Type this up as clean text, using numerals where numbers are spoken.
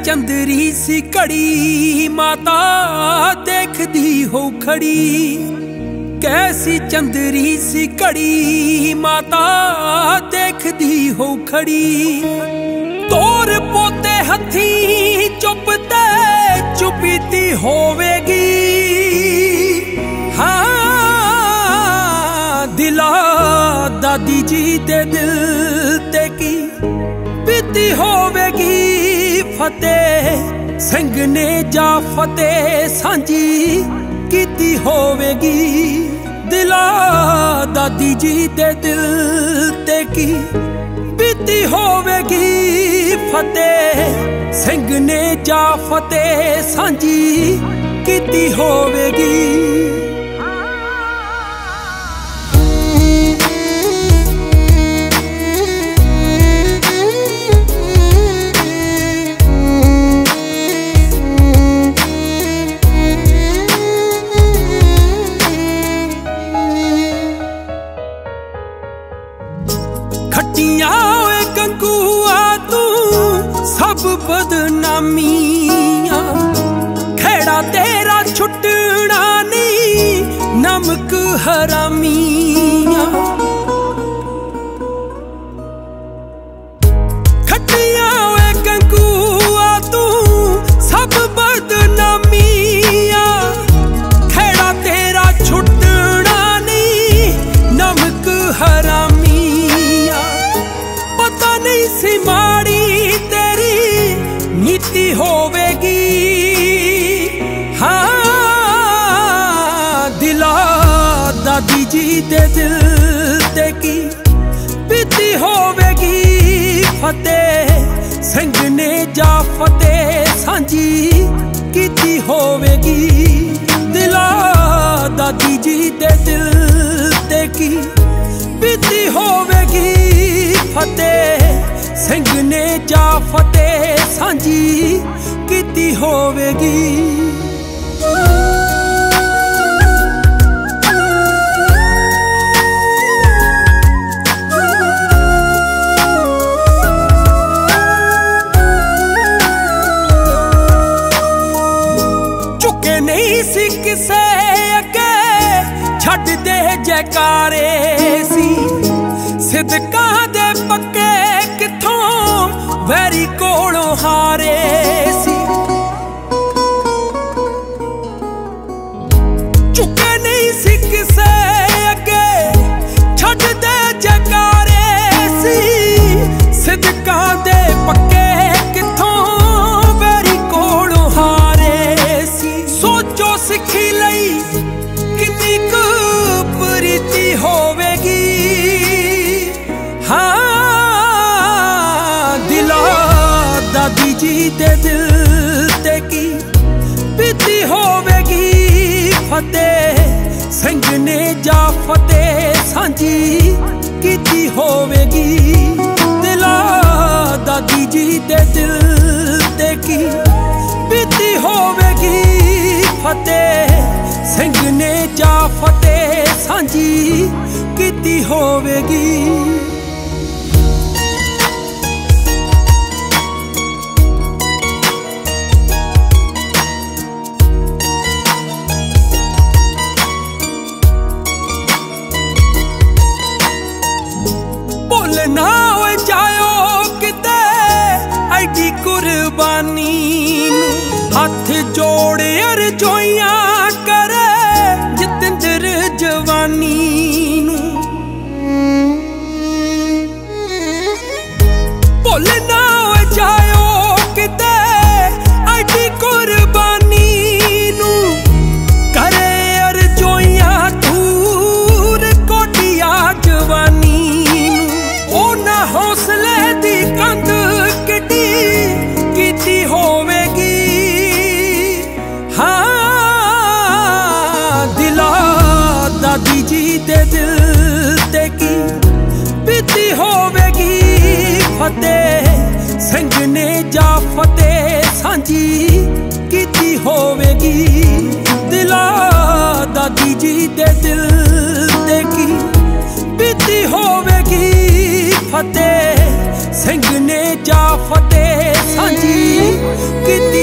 चंदरी सी घड़ी माता देखदी हो खड़ी। कैसी चंदरी सी घड़ी माता देखदी हो खड़ी। तोर पोते हथी चुपते चुपीती होवेगी। हाँ दिला दादी जी दे दिल ते की बीती होवेगी। फतेह सिंह ने जा फतेह सांझी कीती होवेगी। दिला दादी जी दे दिल ते की बीती होवेगी। फतेह सिंह ने जा फतेह सांझी कीती होवेगी। खट्टियां ओए गंगूआ तू सब बदनामियां। खेड़ा तेरा छुटना नहीं नमक हरामियां। खट्टियां ओए गंगूआ तू सब बदनामियां। खेड़ा तेरा छुटना नहीं नमक हरामियां। सी माड़ी तेरी नीति होवेगी। हाँ दिला दादी जी दे दिल ते की बीती होवेगी। फतेह सिंह ने जा फतेह सांझी कीती होवेगी। दिला दादी जी दे दिल ते की बीती होवेगी। फतेह सिंह ने जा फतेह सांझी कीती होवेगी। चुके नहीं सी किसे अगे छड्ड दे जयकारे सी। सिदका दे पक्के किथों वैरी कोलों हारे सी। चुके नहीं सी किसे अगे छड्ड दे जयकारे सी। सिदका दे पक्के किथों वैरी कोलों हारे सी। सोचो सिखी लई कितनी क प्रीति होवेगी। हाँ दिला दादी जी दे दिल ते की बीती होवेगी। फतेह सिंह ने जा फतेह सांझी कीती होवेगी। दिला दादी जी दे दिल ते की बीती होवेगी। फतेह सिंह ने जा फतेह सांझी कीती होवेगी। ना हो जायो किते ऐडी कुर्बानी। हाथ जोड़े अर्जोइयां करे जितेंद्र जवानी। भुल ना हो जायो किते ऐडी कुर्बानी। करे अर्जोइयां दूर कोटिया जवानी। हौसले दी कंध किड्डी कीती होवेगी। हाँ दिला दादी जी दे दिल ते की बीती होवेगी। फतेह सिंह ने जा फतेह सांझी कीती होवेगी। दिला दादी जी दे दिल ते की बीती होवेगी। फतेह सिंह ने जा फतेह सांझी कि